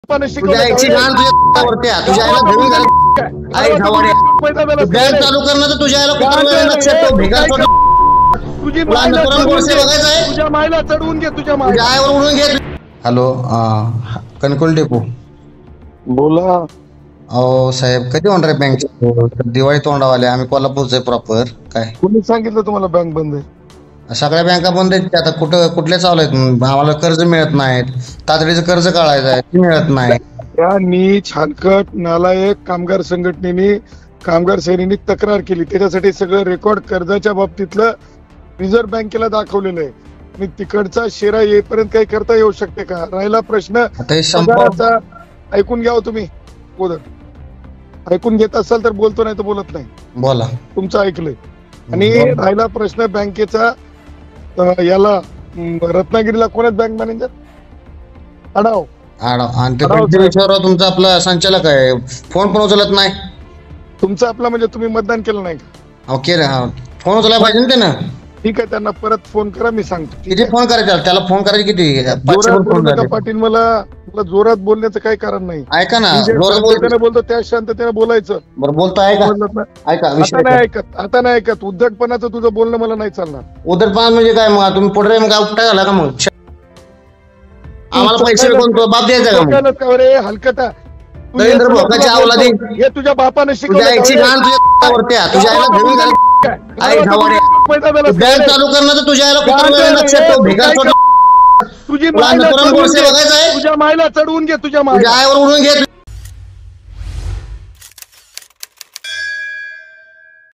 तुझ्या शिकवलं आईची घाण तुझ्या तुझ्या आईला धरून घाल. आई धावाडे बँक चालू करणं तर तुझ्या आईला कुठं लक्षात ठेव. भिकार सोड. तुझी तुला मायला नकुराम चढवून गोडसे घे. बघायचं आहे. तुझ्या मायला चढवून घे. तुझ्या तुझ्या आईवर उडून घे. Hello Kankol depot. बोला. अहो साहेब कधी होणार आहे बँक? दिवाळी तोंडावाले आम्ही कोल्हापूरचे प्रॉपर. काय कोणी सांगितलं तुम्हाला बँक बंद आहे? सगळ्या बँका बंद आहेत. आता कुठल्या चालू आहेत? आम्हाला कर्ज मिळत नाहीत. तातडीचं कर्ज काढायचं आहे ते मिळत नाही. त्या नीच हलकट नालायक कामगार संघटनेने कामगार सैनिक तक्रार केली. त्याच्यासाठी सगळं रेकॉर्ड कर्जाच्या बाबतीतलं रिझर्व्ह बँकेला दाखवलेलं आहे. आणि तिकडचा शेरा येईपर्यंत काही करता येऊ शकते का? राहिला प्रश्न आता हे पगाराचा. ऐकून घ्यावं तुम्ही. ऐकून घेत असाल तर बोलतो, नाही तर बोलत नाही. बोला. तुमचं ऐकलंय. आणि राहिला प्रश्न बँकेचा, याला रत्नागिरीला कोणाच बँक मॅनेजर आढाव आणि ते विचारावं तुमचा आपला संचालक आहे. फोन पण उचलत नाही. तुमचा आपला म्हणजे तुम्ही मतदान केलं नाही का? ओके रे. फोन उचलायला पाहिजे ना त्यानं. ठीक आहे, त्यांना परत फोन करा. मी सांगतो किती फोन करायचा त्याला? फोन करायचे किती? पाटील मला जोरात बोलण्याचं काही कारण नाही. ऐका ना, बोलतो त्या शांततेने बोलायचं. बरं बोलतो. ऐका आता नाही ऐकत. उद्धटपणाचं तुझं बोलणं मला नाही चालणार. उद्धटपणा म्हणजे काय? मग तुम्ही पुढे मग उपटा झाला का? मग आम्हाला पैसे कोणतो बाप द्यायचा का? मग रे हलकटा हे तुझ्या बापाने शिकवलं. आईची घाण तुझ्या आईला धरून घाल. आई धावाडे बँक चालू करणं तर तुझ्या आईला कुठं लक्षात ठेव. भिकार सोड. तुझी तुला नकुराम गोडसे बघायचं आहे. तुझ्या मायला चढवून घे. तुझ्या आईवर उडून घे.